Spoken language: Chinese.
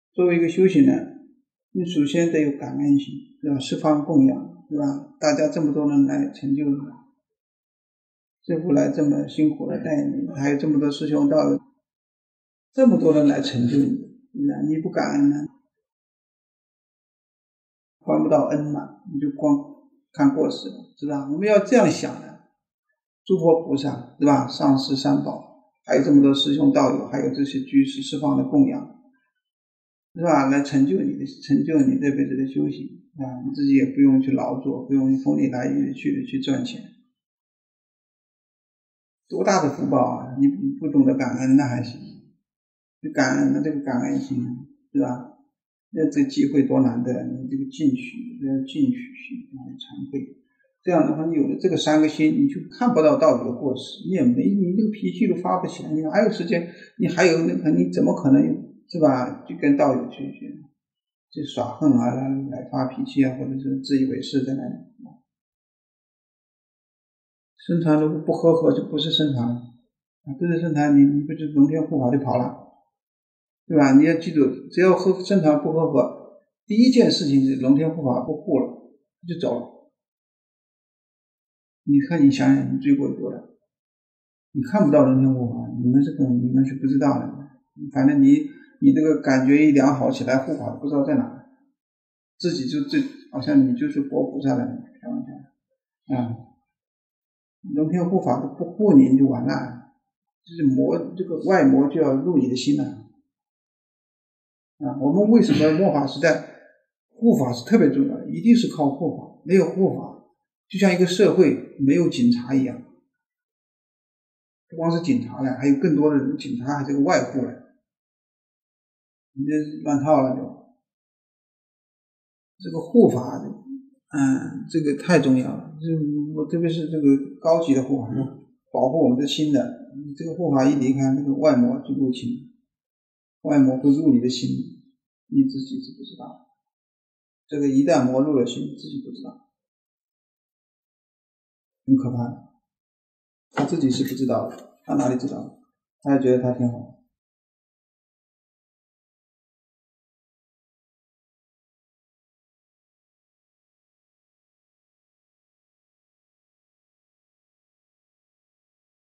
作为一个修行人，你首先得有感恩心，对吧？十方供养，对吧？大家这么多人来成就你，师父来这么辛苦的带你，还有这么多师兄道友，这么多人来成就你，你不感恩呢，还不到恩嘛，你就光看过失了，是吧？我们要这样想的，诸佛菩萨，对吧？上师三宝，还有这么多师兄道友，还有这些居士十方的供养，是吧？来成就你这辈子的修行啊！你自己也不用去劳作，不用风里来雨里去的去赚钱，多大的福报啊！你不懂得感恩那还行，就感恩的这个感恩心，是吧？那这机会多难得，你这个进取心，惭愧，这样的话，你有了这个三个心，你就看不到道友的过失，你这个脾气都发不起来，你还有时间，你还有那个，你怎么可能是吧？就跟道友去耍横啊，来发脾气啊，或者是自以为是在那里。僧团如果不和合，就不是僧团了，不是僧团，你不就龙天护法就跑了，对吧？你要记住，只要和僧团不和合，第一件事情是龙天护法不护了，就走了。你看，你想想，你罪过有多大？你看不到龙天护法，你们是不知道的。反正你这个感觉一良好起来，护法不知道在哪，自己就好像你就是活菩萨了，开玩笑啊！龙天护法都不护你，你就完了，就是这个外魔就要入你的心了啊！我们为什么末法时代护法是特别重要的？一定是靠护法，没有护法，就像一个社会没有警察一样。不光是警察了，还有更多的人，警察还是个外护了，你这乱套了就。这个护法，这个太重要了。我特别是这个高级的护法，保护我们的心的。你这个护法一离开，那个外魔就入侵，外魔会入你的心，你自己是不知道。这个一旦魔入了心，自己不知道，很可怕的。他自己是不知道的，他哪里知道？他还觉得他挺好。